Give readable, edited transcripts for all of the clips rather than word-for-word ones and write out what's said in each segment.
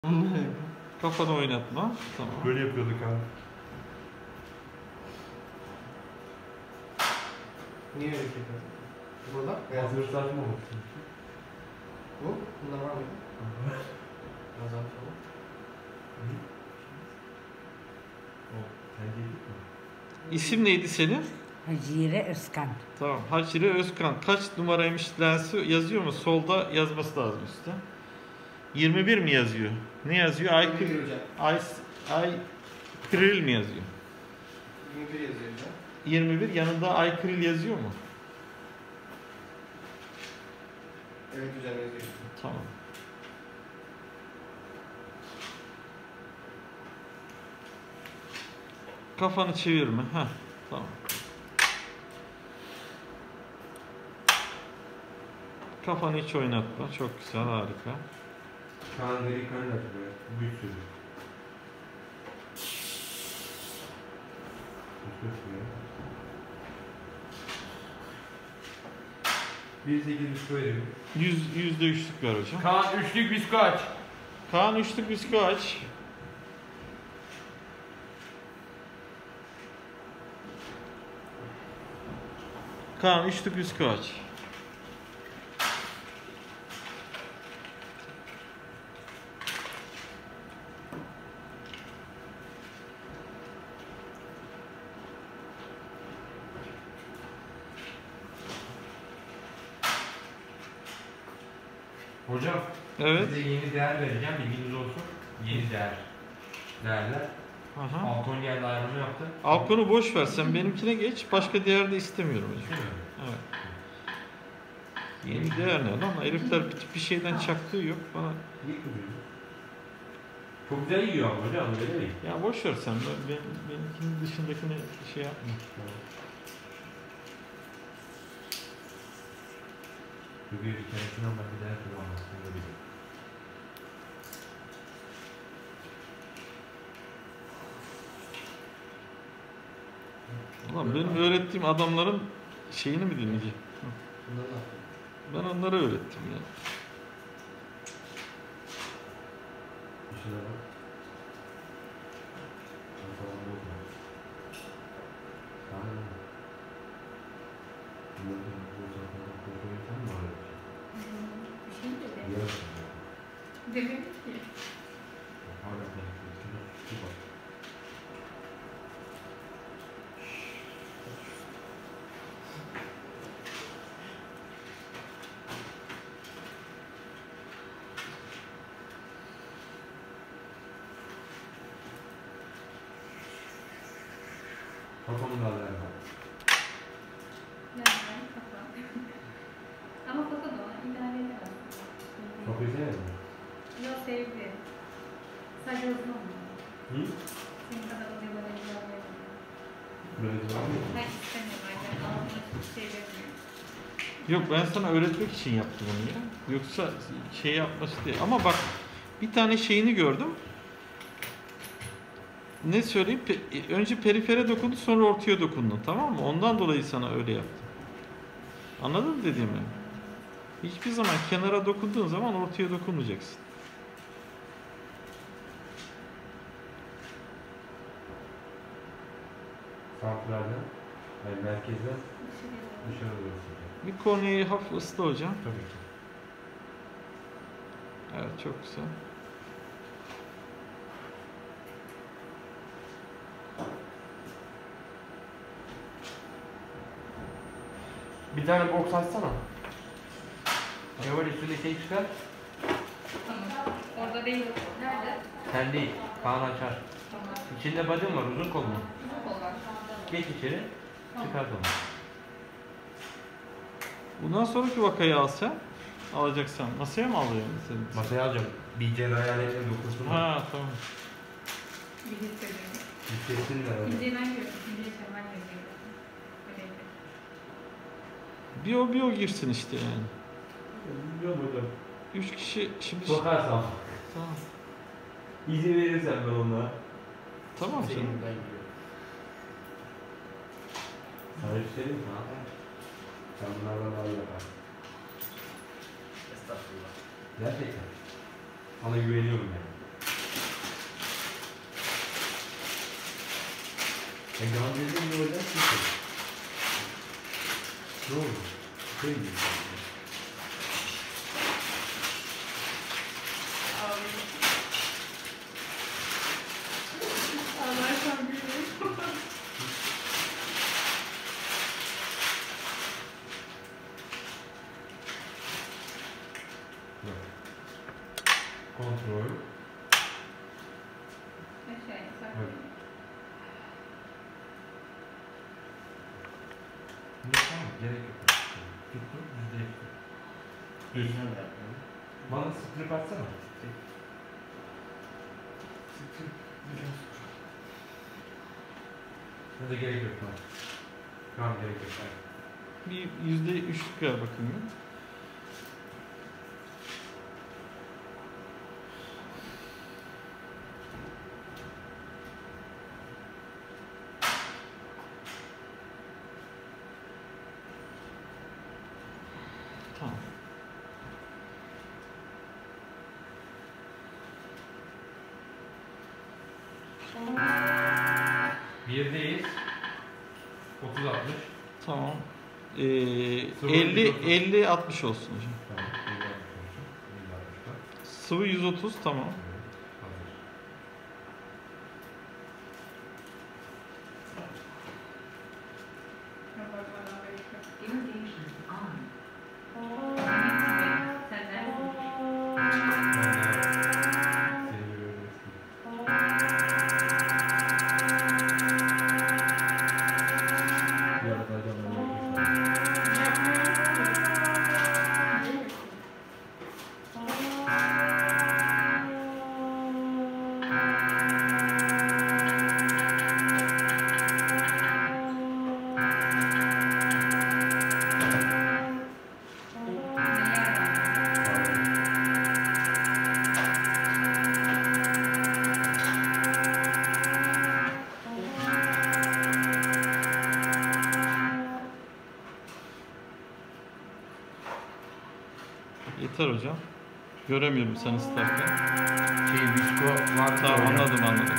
Kafanı oynatma. Tamam. Böyle yapıyorduk abi. Niye öyle yapıyorsun? Burada? Hazır saçma oldu. Bu? Bunlar var mıydı? Biraz daha sonra. İsim neydi senin? Hacire Özkan. Tamam. Hacire Özkan. Kaç numaraymış lensi yazıyor mu? Solda yazması lazım üstte. 21 mi yazıyor? Ne yazıyor? Ay 21 hocam. Ay Kril mi yazıyor? 21 yazıyor hocam. 21 yanında Ay Kril yazıyor mu? Evet hocam yazıyor. Tamam. Kafanı çevirme. Heh, tamam. Kafanı hiç oynatma. Çok güzel, harika. Kaan gri kan açıyor. Büyük sürü. Bir 8 bisküvi veriyorum. %3'lük ver hocam. Kaan üçlük bisküvi aç. Kaan üçlük bisküvi aç. Kaan üçlük bisküvi aç. Hocam. Evet. Size yeni değer vereceğim. Bilginiz olsun. Yeni değerler. Aha. Alton geldi ayrımı yaptı. Alkon'u boş ver, sen benimkine geç. Başka değer de istemiyorum hocam. Değil mi? Evet. Yeni değer ne lan? Herifler bir şeyden çaktığı yok bana. İyi kuruyor. Çok güzel yiyor ama hocam öyle değil. Ya boş ver sen. Benimkinin dışındakini şey yapma. Bu bir kendisinden ben bir değer kullanmasını da biliyorum. Ulan benim öğrettiğim adamların şeyini mi dinleyeceğim? Bunlar ne yapıyor? Ben onlara öğrettim ya. Bir şeyler var. Falan bozma. Tamam mı? Bunların bu zaten kontrol eten mi var? Bir şey mi dedi? Yarın. Demedim ki. Hala konuşuyorsun. Şu bak. Kafamı da alayım ben. Yani kafa. Ama kafa da ona idare eder aslında. Kafayı sevmedin mi? Yok sevdi. Sadece uzun olmuyor. Hı? Senin kadar oluyor böyle idare edemiyor. Böyle bir var mı? Hayır istemiyorum. Yani altına çok şey vermiyor. Yok, ben sana öğretmek için yaptım onu ya. Yoksa şey yapması değil. Ama bak, bir tane şeyini gördüm. Ne söyleyeyim? Önce perifere dokundu, sonra ortaya dokundu. Tamam mı? Ondan dolayı sana öyle yaptım. Anladın mı dediğimi? Hiçbir zaman kenara dokunduğun zaman ortaya dokunmayacaksın. Santralden, yani merkezden Dışarıya dışarı doğru sıcak. Bir korneayı hafif ısla hocam. Tabii ki. Evet, çok güzel. Bir tane boks açsana. Şöyle üstünde şey çıkar. Tamam. Orada değil. Nerede? Sen değil. Kaan açar. Tamam. İçinde badem var uzun kollu. Kol var. Geç içeri. Çıkart onu. Bundan sonraki vakayı al sen. Alacaksan. Masaya mı alacaksın senin? Masaya alacağım. Bir cerrahi aletle dokunsun. Ha, tamam. Bir hissediyorum. Hissetsinler onu. İnceyi ben görüyorum. İnceyi Şevval yazıyor. Öyleydi. Bir o girsin işte yani. Biliyorum hocam. 3 kişi şimdi... Sokarsam. Tamam. İzin verirsen ben ona. Tamam Senin canım. ben gidiyorum. Sana bir şey diyeyim mi? Sen bunlardan daha iyi yaparsın. Estağfurullah. Gerçekten. Sana güveniyorum yani. Yan dediğin ne olacak ki? Ne oldu? Şey mi? Ağlarsam gülüyorum. Kontrol. Şey, Evet. Ne tamam gerek yok. Tuttu %100. Düz. Bana strip atsana. Ya da gerek yok. Tamam gerek yok. Bir %3'lük ver bakayım ya. Tamam. Birdeyiz. 30-60. Tamam. Sıvı 50-60 olsun hocam. Tamam. 50-60 olsun. 50-60'da. Sıvı 130 tamam. Hazır. Irrigation on. Sen neredesin? Seni görüyorum eski. Bir arada canlarına Yeter hocam. Göremiyorum sen ıslarken. visko var. Tamam anladım.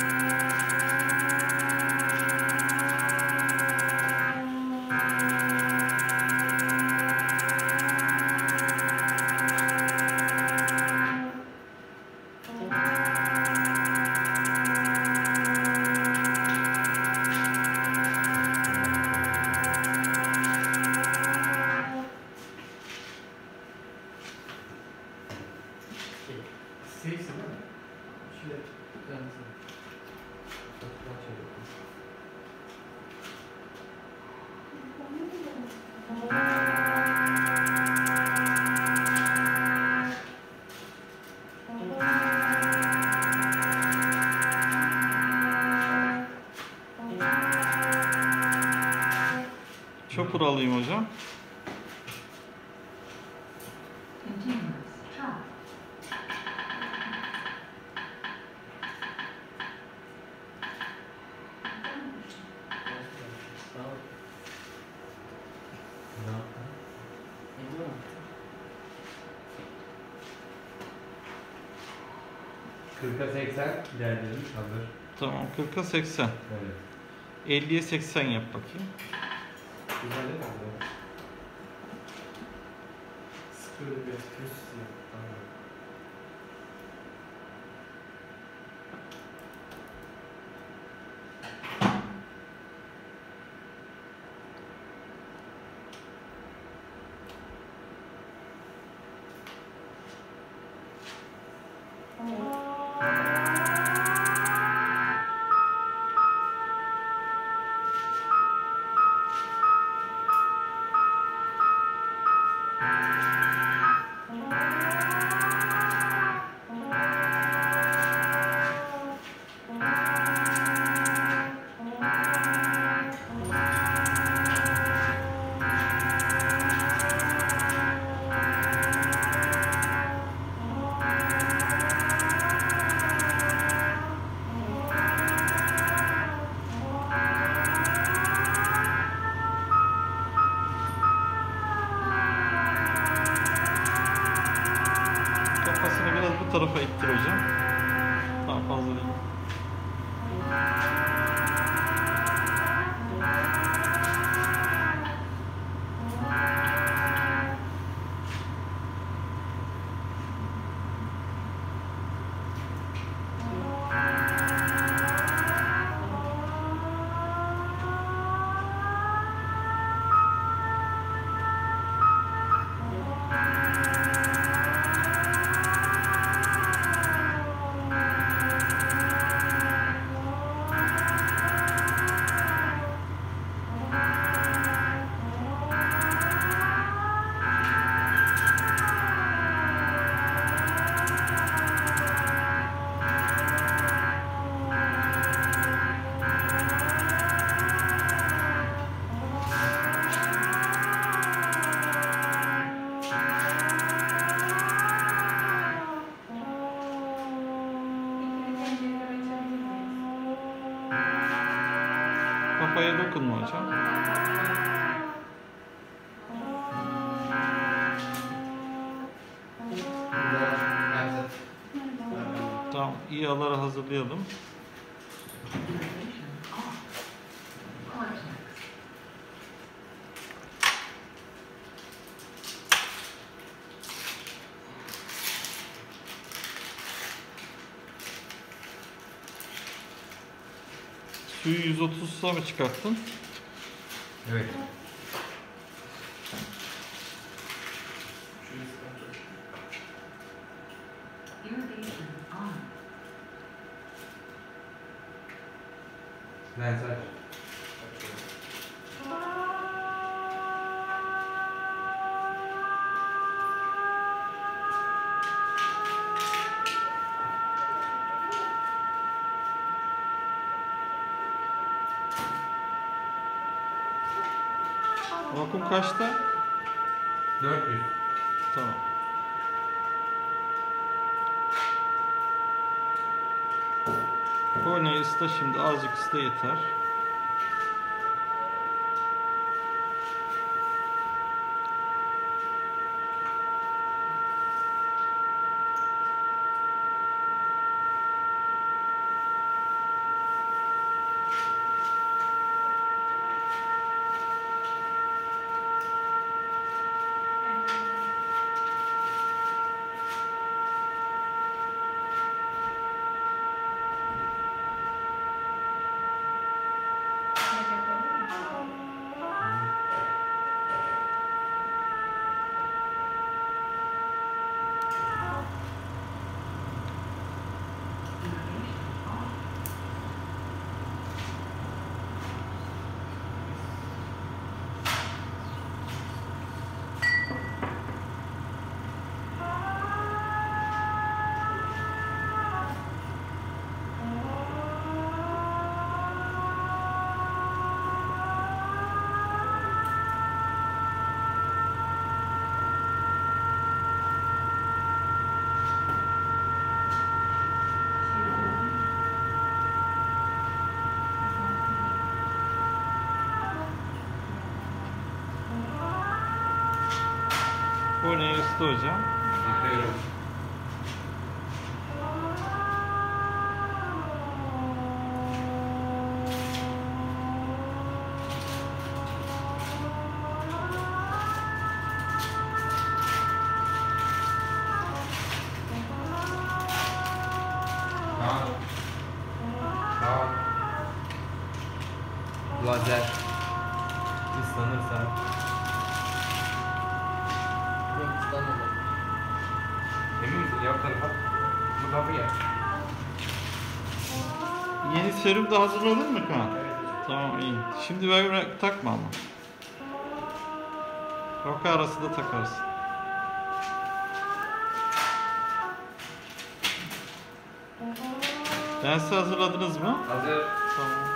Seyirci değil mi? Şöyle düzenlesin. Fotoğraf çevirelim. Chopper alayım hocam. Continuous. Chop. Sağ ol. Ne yaptın? Ediyor mu? 40'a 80 ilerleyelim. Hazır. Tamam 40'a 80. Evet. 50'ye 80 yap bakayım. Güzel değil mi? Sıkı böyle biraz köz istiyor. Tamam. Kafasını biraz bu tarafa ittir hocam. Daha fazla değil. Kafaya dokunma hocam. Nerede? Tamam, İHA'ları hazırlayalım. Activation off. Cortex. Suyu 130'a mı çıkarttın? Evet. Irrigation on. Lens aç. Vakum kaçta? 400. Tamam. Korneyi ısla şimdi, azıcık ısla yeter. Irrigation off. Korneyi ısla hocam. Yıkıyorum. Tamam. Tamam. Lazer. Islanırsa. Yok ıslanmadı. Emin misin? Yap tarafa. Bu tarafa gel. Yeni serum da hazırladın mı Kaan? Evet hocam. Tamam, iyi. Şimdi böyle takma ama. Roka arası da takarsın. Lensi hazırladınız mı? Hazır. Tamam.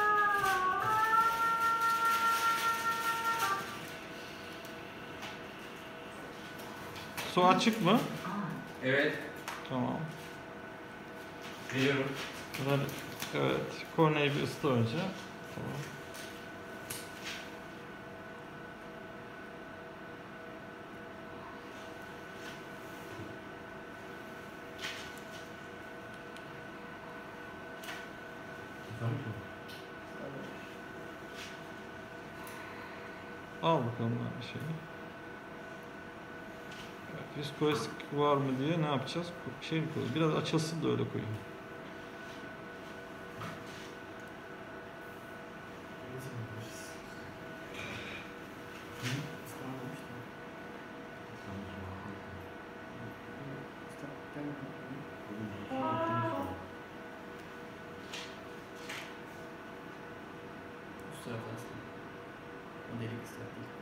Su açık mı? On. Evet. Tamam. Geliyorum. Bunlar, evet. Korneyi bir ısla önce. Tamam. Al bakalım bir şey. Evet, viskozik var mı diye ne yapacağız? Şey mi koyalım? Biraz açılsın da öyle koyayım. Islanmamış da. Üst tarafı aslında. O delik üst tarafı değil.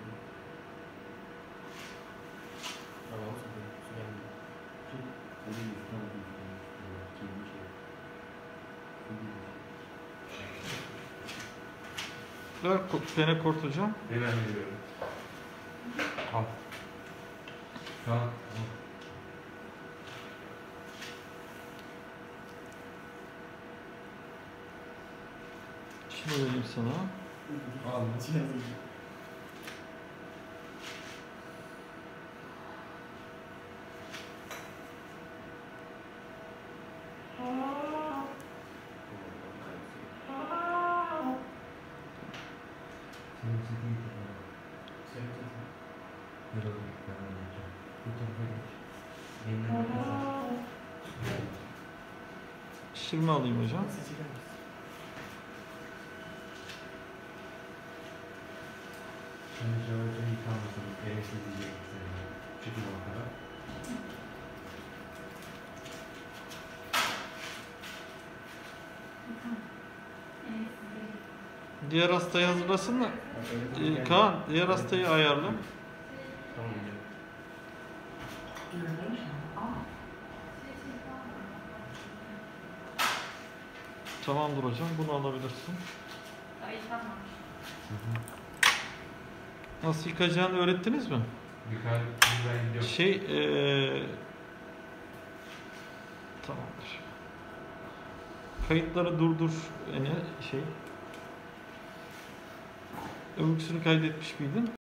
Tamam, su gelmiyor. Ver pene kort hocam. Hemen veriyorum. Al. Tamam. Şunu vereyim sana. Anlayacağız. Şişirme alayım hocam. Diğer hastayı hazırlasın da Kaan diğer hastayı ayarla. Tamam hocam. Irrigation off. Tamamdır hocam bunu alabilirsin. Ay tamam. Nasıl yıkayacağını öğrettiniz mi? Yukarı ben gidiyorum. Tamamdır. Kayıtları durdur. Yani öbürküsünü kaydetmiş miydin?